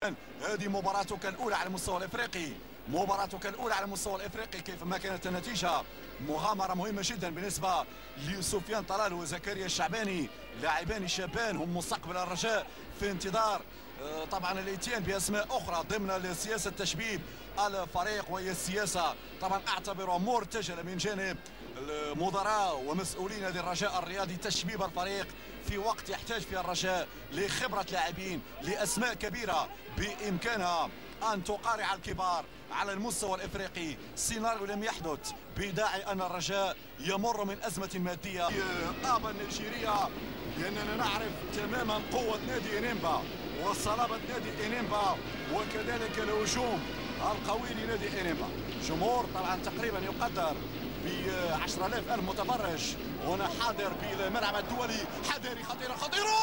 هذه مباراتك الأولى على المستوى الإفريقي، مباراتك الأولى على المستوى الإفريقي. كيفما كانت النتيجة مغامرة مهمة جدا بالنسبة لسفيان طلال وزكريا الشعباني، لاعبان شابان هم مستقبل الرجاء في انتظار طبعا الاتيان باسماء اخرى ضمن سياسه تشبيب الفريق، وهي السياسه طبعا اعتبرها مرتجله من جانب المدراء ومسؤولين نادي الرجاء الرياضي، تشبيب الفريق في وقت يحتاج فيه الرجاء لخبره لاعبين، لاسماء كبيره بامكانها ان تقارع الكبار على المستوى الافريقي. سيناريو لم يحدث بداعي ان الرجاء يمر من ازمه ماديه ابا النيجيريه، لاننا نعرف تماما قوه نادي انيمبا وصلابه نادي انيمبا وكذلك الهجوم القوي لنادي انيمبا. جمهور طبعا تقريبا يقدر ب 10,000 متفرج هنا حاضر بالملعب الدولي. حذاري خطيره خطيره،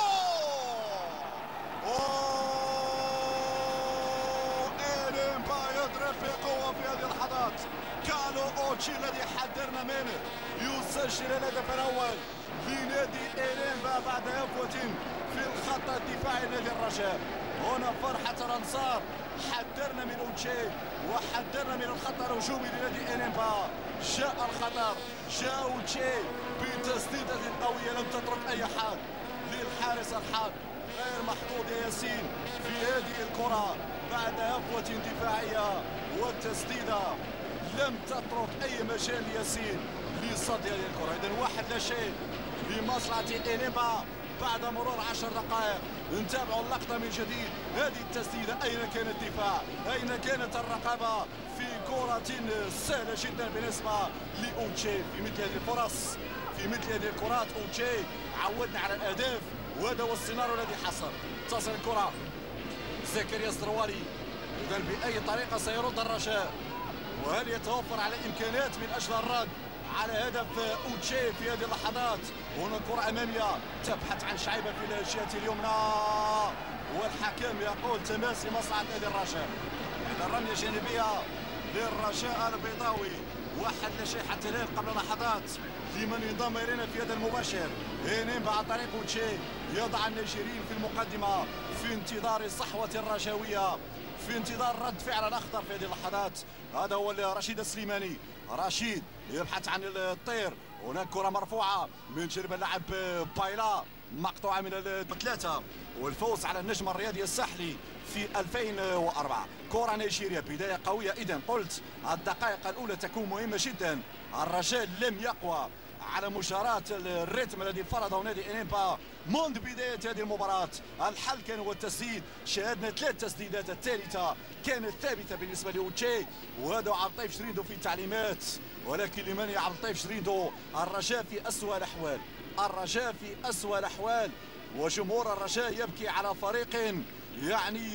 انيمبا يضرب بقوه في هذه اللحظات. كالو اوتشي الذي حذرنا منه يسجل الهدف الاول لنادي انيمبا بعد هفوه في الخط الدفاعي لنادي الرجاء. هنا فرحة الأنصار، حذرنا من أوتشي وحذرنا من الخط الهجومي لنادي انيمبا. جاء الخطر، جاء أوتشي بتسديدة قوية لم تترك أي حد للحارس الحاد غير محظوظ يا ياسين في هذه الكرة بعد هفوة دفاعية، والتسديدة لم تترك أي مجال لياسين لصد هذه الكرة. إذن 1-0 لمصلحة انيمبا بعد مرور 10 دقائق. نتابعوا اللقطة من جديد. هذه التسديدة، أين كان الدفاع؟ أين كانت الرقابة في كرة سهلة جدا بالنسبة لأوتشي في مثل هذه الفرص، في مثل هذه الكرات. أوتشي عودنا على الأهداف وهذا هو السيناريو الذي حصل. تصل الكرة زكريا السروالي، إذا بأي طريقة سيرد الرجاء؟ وهل يتوفر على إمكانات من أجل الرد على هدف أوتشي في هذه اللحظات؟ هنا كرة أمامية تبحث عن شعيبة في الجهة اليمنى والحكم يقول تماس لمصلحة نادي الرجاء. إذا رمية جانبية للرجاء البيضاوي. 1-0 حتى الآن قبل لحظات لمن ينضم إلينا في هذا المباشر. انيمبا عن طريق أوتشي يضع النيجيريين في المقدمة في انتظار الصحوة الرجاوية، في انتظار رد فعل اخطر في هذه اللحظات. هذا هو رشيد السليماني. رشيد يبحث عن الطير. هناك كرة مرفوعة من جانب اللاعب بايلا مقطوعة من الثلاثة، والفوز على النجم الرياضي الساحلي في 2004. كرة نيجيريا بداية قوية. إذا قلت الدقائق الأولى تكون مهمة جدا. الرجاء لم يقوى على مجاراة الريتم الذي فرضه نادي انيمبا منذ بداية هذه المباراة. الحل كان هو التسديد. شاهدنا 3 تسديدات، الثالثة كانت ثابتة بالنسبة لأوتشي، وهذا عبد اللطيف شريندو في تعليمات. ولكن لمن يا عبد اللطيف شريندو؟ الرجاء في أسوأ الأحوال، الرجاء في أسوأ الأحوال، وجمهور الرجاء يبكي على فريق يعني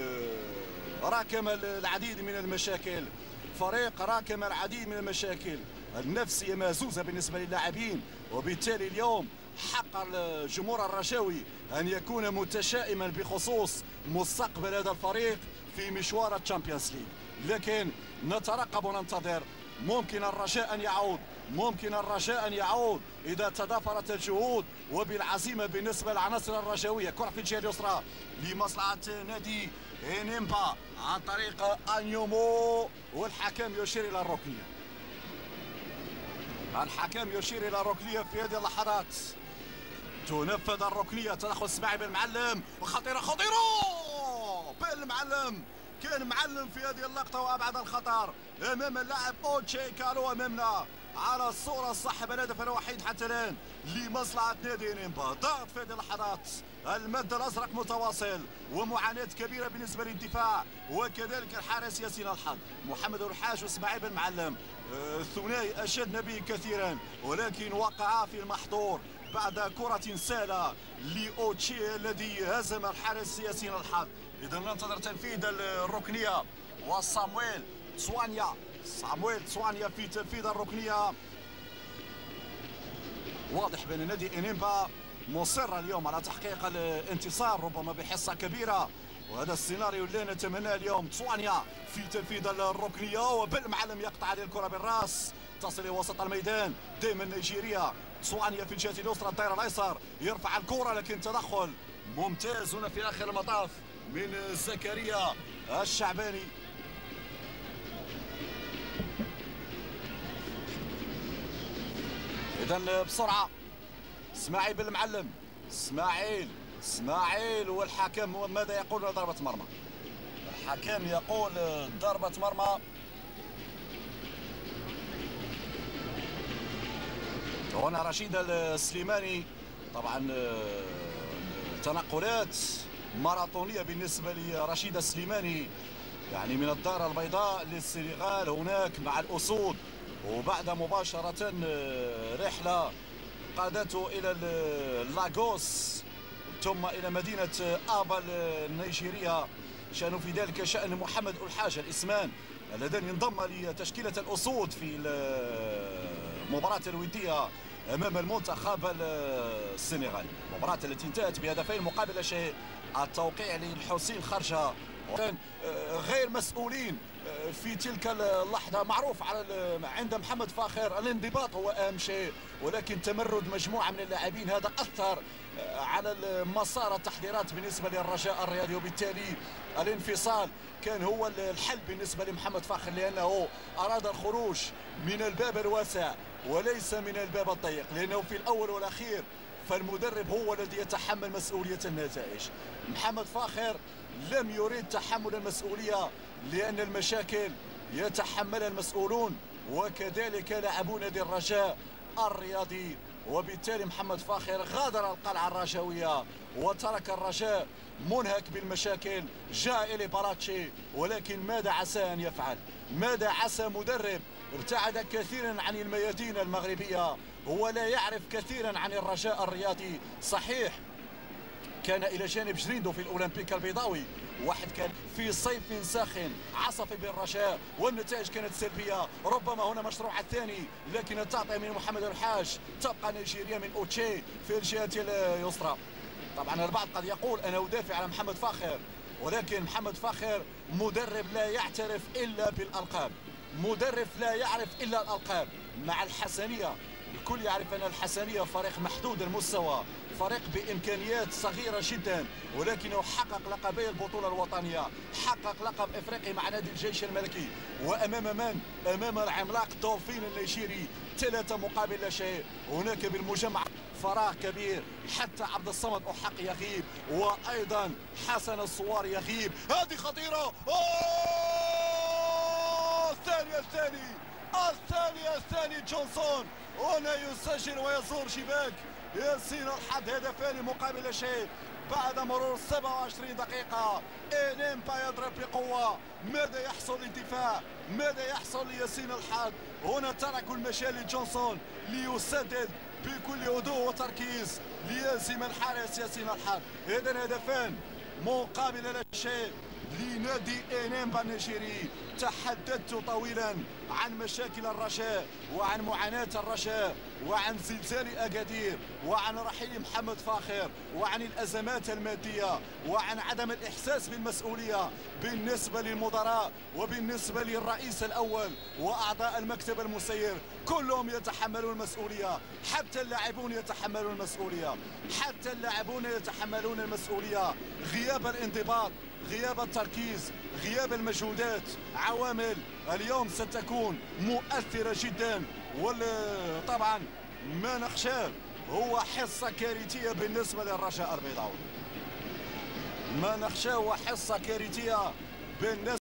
راكم العديد من المشاكل، فريق راكم العديد من المشاكل النفسية مهزوزة بالنسبة للاعبين. وبالتالي اليوم حق الجمهور الرجاوي أن يكون متشائما بخصوص مستقبل هذا الفريق في مشوار الشامبيونز ليج. لكن نترقب وننتظر. ممكن الرجاء أن يعود، ممكن الرجاء أن يعود إذا تضافرت الجهود وبالعزيمة بالنسبة للعناصر الرجاوية. كرة في الجهة اليسرى لمصلحة نادي انيمبا عن طريق انيومو، والحكم يشير إلى الركنية. الحكم يشير إلى الركنية في هذه اللحظات. تنفذ الركنية. تدخل اسماعيل بن معلم وخطيرة خطيرة. بن معلم كان معلم في هذه اللقطة وأبعد الخطر أمام اللاعب أوتشي. كالو أمامنا على الصورة صاحب الهدف الوحيد حتى الآن لمصلحة نادي انيمبا. ضغط في هذه اللحظات، المد الأزرق متواصل ومعاناة كبيرة بالنسبة للدفاع وكذلك الحارس ياسين الحظ. محمد الحاج واسماعيل بن معلم الثنائي أشدنا به كثيرا، ولكن وقع في المحظور بعد كرة سهلة لأوتشي الذي هزم الحارس ياسين الحظ. إذا ننتظر تنفيذ الركنية وصامويل تسوانيا. صامويل تسوانيا في تنفيذ الركنية. واضح بأن نادي انيمبا مصر اليوم على تحقيق الانتصار ربما بحصة كبيرة، وهذا السيناريو اللي نتمناه اليوم. تسوانيا في تنفيذ الركنية وبالمعلم يقطع هذه الكرة بالراس تصل الى وسط الميدان. دائما نيجيريا. تسوانيا في الجهة اليسرى الدائرة الأيسر يرفع الكرة، لكن تدخل ممتاز هنا في آخر المطاف من زكريا الشعباني. إذا بسرعة اسماعيل بن المعلم، اسماعيل والحكم ماذا يقول؟ ضربة مرمى. الحكم يقول ضربة مرمى. هنا رشيد السليماني. طبعا تنقلات ماراثونية بالنسبة لرشيد السليماني، يعني من الدار البيضاء للسنغال هناك مع الأسود، وبعد مباشرة رحلة قادته إلى لاغوس ثم إلى مدينة آبا النيجيرية. شأن في ذلك شأن محمد الحاج الإسمان الذي انضم لتشكيلة الأسود في المباراة الودية أمام المنتخب السنغالي، المباراة التي انتهت بهدفين مقابل لا شيء. التوقيع للحسين خرجة غير مسؤولين في تلك اللحظة. معروف عند محمد فاخر الانضباط هو أهم شيء، ولكن تمرد مجموعة من اللاعبين هذا أثر على مسار التحضيرات بالنسبة للرجاء الرياضي، وبالتالي الانفصال كان هو الحل بالنسبة لمحمد فاخر، لأنه أراد الخروج من الباب الواسع وليس من الباب الضيق، لأنه في الأول والأخير فالمدرب هو الذي يتحمل مسؤولية النتائج. محمد فاخر لم يريد تحمل المسؤولية، لأن المشاكل يتحملها المسؤولون وكذلك لاعبو نادي الرجاء الرياضي، وبالتالي محمد فاخر غادر القلعة الرجاوية وترك الرجاء منهك بالمشاكل. جاء إلي باراتشي، ولكن ماذا عسى أن يفعل؟ ماذا عسى مدرب ابتعد كثيرا عن الميادين المغربية، هو لا يعرف كثيرا عن الرجاء الرياضي. صحيح كان إلى جانب جريندو في الأولمبيك البيضاوي، واحد كان في صيف ساخن عصف بالرجاء والنتائج كانت سلبية. ربما هنا مشروع الثاني، لكن التعطية من محمد الحاج تبقى نيجيريا من أوتشي في الجهة اليسرى. طبعا البعض قد يقول أنا أدافع على محمد فاخر، ولكن محمد فاخر مدرب لا يعترف إلا بالألقاب، مدرب لا يعرف إلا الألقاب. مع الحسنية الكل يعرف أن الحسنية فريق محدود المستوى، فريق بإمكانيات صغيرة جدا، ولكنه حقق لقبي البطولة الوطنية، حقق لقب إفريقي مع نادي الجيش الملكي، وأمام من؟ أمام العملاق دولفين النيجيري 3 مقابل لا شيء. هناك بالمجمع فراغ كبير، حتى عبد الصمد أحق يغيب، وأيضا حسن الصوار يغيب. هذه خطيرة. الثاني جونسون هنا يسجل ويزور شباك ياسين الحظ. هدفان مقابل لا شيء بعد مرور 27 دقيقة. إنيمبا يضرب بقوة. ماذا يحصل للدفاع؟ ماذا يحصل لياسين الحظ؟ هنا تركوا المجال لجونسون ليسدد بكل هدوء وتركيز ليازم الحارس ياسين الحظ. إذن هدفان مقابل لا شيء لنادي إنيمبا النيجيري. تحدثت طويلا عن مشاكل الرجاء وعن معاناة الرجاء وعن زلزال أكادير وعن رحيل محمد فاخر وعن الأزمات المادية وعن عدم الإحساس بالمسؤولية بالنسبة للمدراء وبالنسبة للرئيس الأول وأعضاء المكتب المسير. كلهم يتحملون المسؤولية، حتى اللاعبون يتحملون المسؤولية، حتى اللاعبون يتحملون المسؤولية. غياب الانضباط، غياب التركيز، غياب المجهودات، عوامل اليوم ستكون مؤثرة جدا. وطبعا ما نخشاه هو حصة كارثية بالنسبة للرجاء البيضاوي، ما نخشاه هو حصة كارثية بالنسبة